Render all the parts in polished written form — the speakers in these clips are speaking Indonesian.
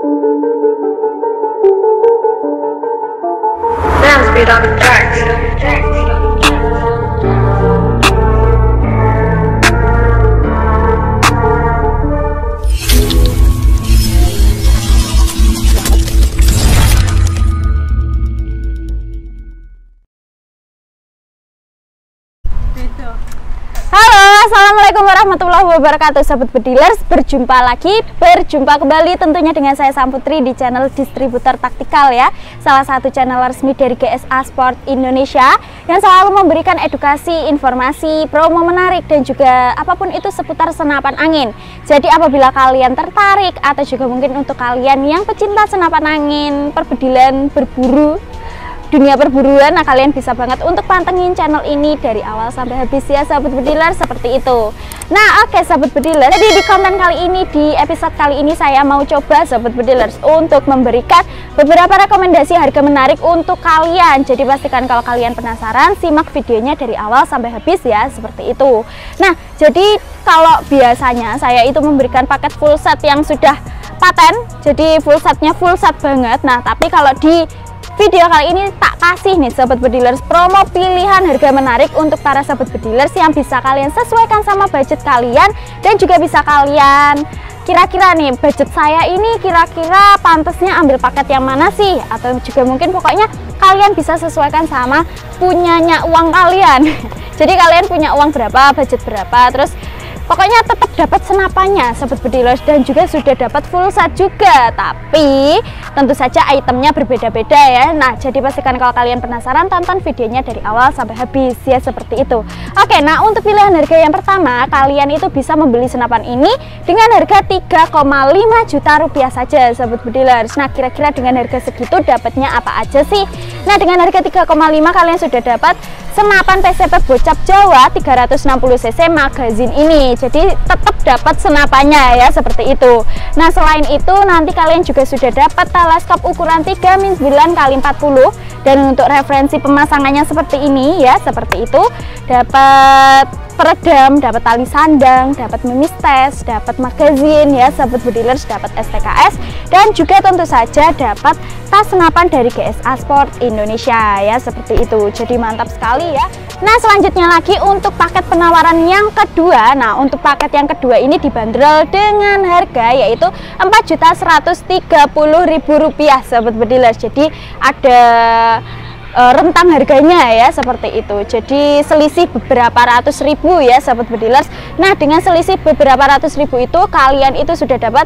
Now speed on the tracks. Halo, assalamualaikum warahmatullahi wabarakatuh, sahabat bedilers. Berjumpa kembali tentunya dengan saya Samputri di channel Distributor Taktikal ya, salah satu channel resmi dari GSA Sport Indonesia yang selalu memberikan edukasi, informasi, promo menarik dan juga apapun itu seputar senapan angin. Jadi apabila kalian tertarik atau juga mungkin untuk kalian yang pecinta senapan angin, perbedilan, berburu, dunia perburuan, nah kalian bisa banget untuk pantengin channel ini dari awal sampai habis ya sahabat bediler, seperti itu. Nah oke sahabat bediler, jadi di konten kali ini, di episode kali ini saya mau coba sahabat bedilers untuk memberikan beberapa rekomendasi harga menarik untuk kalian. Jadi pastikan kalau kalian penasaran, simak videonya dari awal sampai habis ya, seperti itu. Nah jadi kalau biasanya saya itu memberikan paket full set yang sudah paten, jadi full setnya full set banget. Nah tapi kalau di video kali ini tak kasih nih sahabat bedilers promo pilihan harga menarik untuk para sahabat bedilers yang bisa kalian sesuaikan sama budget kalian, dan juga bisa kalian kira-kira nih budget saya ini kira-kira pantasnya ambil paket yang mana sih, atau juga mungkin pokoknya kalian bisa sesuaikan sama punyanya uang kalian. Jadi kalian punya uang berapa, budget berapa, terus pokoknya tetap dapat senapannya sahabat bedilers, dan juga sudah dapat full set juga, tapi tentu saja itemnya berbeda-beda ya. Nah jadi pastikan kalau kalian penasaran, tonton videonya dari awal sampai habis ya, seperti itu. Oke, nah untuk pilihan harga yang pertama, kalian itu bisa membeli senapan ini dengan harga 3,5 juta rupiah saja sahabat bedilers. Nah kira-kira dengan harga segitu dapatnya apa aja sih? Nah dengan harga 3,5 kalian sudah dapat senapan PCP Bocap Jawa 360 cc magazine ini, jadi tetap dapat senapannya ya, seperti itu. Nah selain itu nanti kalian juga sudah dapat teleskop ukuran 3-9 x 40, dan untuk referensi pemasangannya seperti ini ya, seperti itu. Dapat peredam, dapat tali sandang, dapat mimis tes, dapat magazine ya sahabat bedilers, dapat STKS, dan juga tentu saja dapat tas senapan dari GSA Sport Indonesia ya, seperti itu. Jadi mantap sekali ya. Nah selanjutnya lagi untuk paket penawaran yang kedua. Nah untuk paket yang kedua ini dibanderol dengan harga yaitu Rp4.130.000 sahabat bedilers. Jadi ada rentang harganya ya, seperti itu. Jadi selisih beberapa ratus ribu ya sahabat bedilers. Nah dengan selisih beberapa ratus ribu itu kalian itu sudah dapat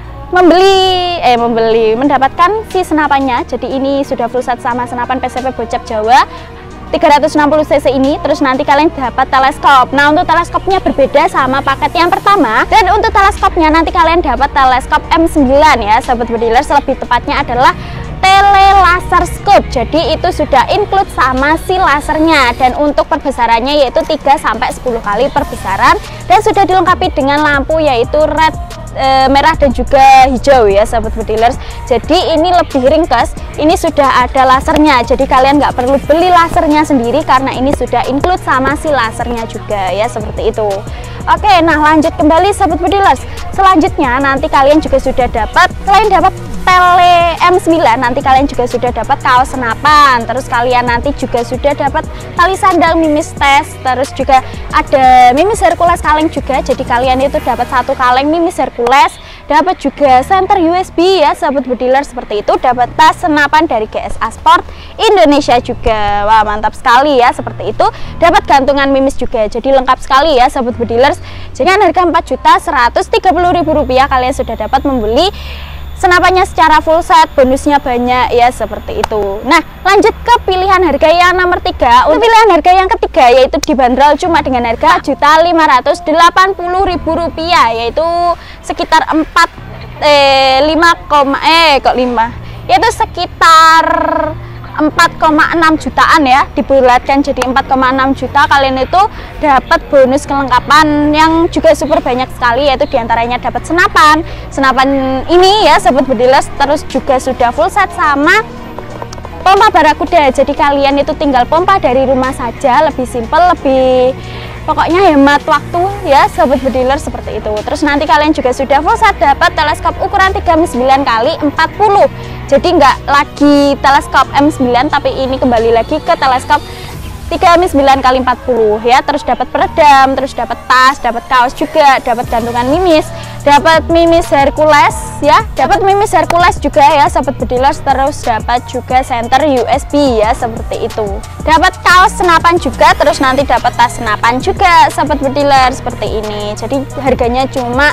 mendapatkan si senapannya. Jadi ini sudah full set sama senapan PCP Bocap Jawa 360 cc ini. Terus nanti kalian dapat teleskop. Nah untuk teleskopnya berbeda sama paket yang pertama, dan untuk teleskopnya nanti kalian dapat teleskop M9 ya sahabat bedilers. Lebih tepatnya adalah tele laser scope, jadi itu sudah include sama si lasernya, dan untuk perbesarannya yaitu 3-10 kali perbesaran, dan sudah dilengkapi dengan lampu yaitu red, merah dan juga hijau ya sahabat bedilers. Jadi ini lebih ringkas, ini sudah ada lasernya, jadi kalian nggak perlu beli lasernya sendiri karena ini sudah include sama si lasernya juga ya, seperti itu. Oke, nah lanjut kembali sahabat bedilers. Selanjutnya nanti kalian juga sudah dapat, selain dapat tele M9, nanti kalian juga sudah dapat kaos senapan, terus kalian nanti juga sudah dapat tali sandal mimis tes, terus juga ada mimis Hercules kaleng juga. Jadi kalian itu dapat satu kaleng mimis Hercules, dapat juga center USB ya sahabat bedilers, seperti itu. Dapat tas senapan dari GSA Sport Indonesia juga. Wah mantap sekali ya, seperti itu. Dapat gantungan mimis juga, jadi lengkap sekali ya sahabat bedilers. Dengan harga Rp4.130.000 kalian sudah dapat membeli senapannya secara full set, bonusnya banyak ya, seperti itu. Nah lanjut ke pilihan harga yang nomor 3. Untuk pilihan harga yang ketiga yaitu dibanderol cuma dengan harga Rp4.580.000, yaitu sekitar yaitu sekitar 4,6 jutaan ya, dibulatkan jadi 4,6 juta. Kalian itu dapat bonus kelengkapan yang juga super banyak sekali, yaitu diantaranya dapat senapan ini ya sahabat bedilers, terus juga sudah full set sama pompa barakuda. Jadi kalian itu tinggal pompa dari rumah saja, lebih simpel, lebih Pokoknya hemat waktu ya sobat bediler, seperti itu. Terus nanti kalian juga sudah full set dapat teleskop ukuran 3x9 x 40. Jadi nggak lagi teleskop M9, tapi ini kembali lagi ke teleskop 3x9 x 40 ya. Terus dapat peredam, terus dapat tas, dapat kaos juga, dapat gantungan mimis, dapat mimis Hercules ya, dapat mimis Hercules juga ya sobat bedilers. Terus dapat juga center USB ya, seperti itu. Dapat kaos senapan juga, terus nanti dapat tas senapan juga sobat bedilers, seperti ini. Jadi harganya cuma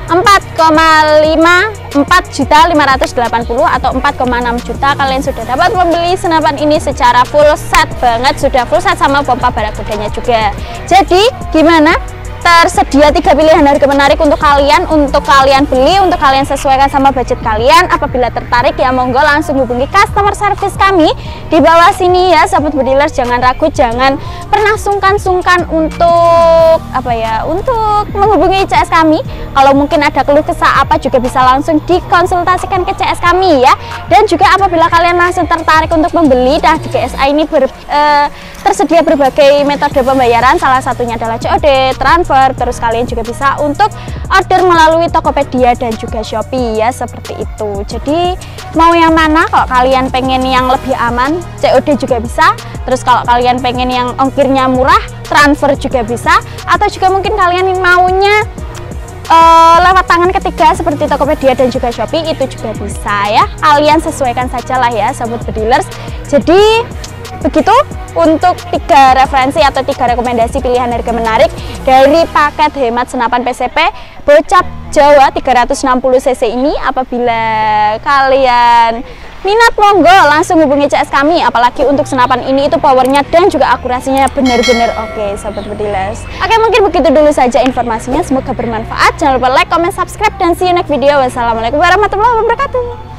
4,580 atau 4,6 juta. Kalian sudah dapat membeli senapan ini secara full set banget, sudah full set sama pompa barakudanya juga. Jadi gimana? Tersedia 3 pilihan harga menarik untuk kalian beli, untuk kalian sesuaikan sama budget kalian. Apabila tertarik ya monggo langsung hubungi customer service kami di bawah sini ya sobat bedilers. Jangan ragu, jangan pernah sungkan-sungkan untuk untuk menghubungi CS kami. Kalau mungkin ada keluh kesah apa juga bisa langsung dikonsultasikan ke CS kami ya. Dan juga apabila kalian langsung tertarik untuk membeli, di GSA ini tersedia berbagai metode pembayaran, salah satunya adalah COD, transfer. Terus kalian juga bisa untuk order melalui Tokopedia dan juga Shopee ya, seperti itu. Jadi mau yang mana? Kalau kalian pengen yang lebih aman, COD juga bisa. Terus kalau kalian pengen yang ongkirnya murah, transfer juga bisa. Atau juga mungkin kalian maunya lewat tangan ketiga seperti Tokopedia dan juga Shopee, itu juga bisa ya. Kalian sesuaikan sajalah ya sobat bedilers. Jadi begitu untuk 3 referensi atau 3 rekomendasi pilihan harga menarik dari paket hemat senapan PCP Bocap Jawa 360 cc ini. Apabila kalian minat monggo langsung hubungi CS kami. Apalagi untuk senapan ini itu powernya dan juga akurasinya benar-benar oke sobat bedilers. Oke, mungkin begitu dulu saja informasinya, semoga bermanfaat. Jangan lupa like, comment, subscribe, dan see you next video. Wassalamualaikum warahmatullahi wabarakatuh.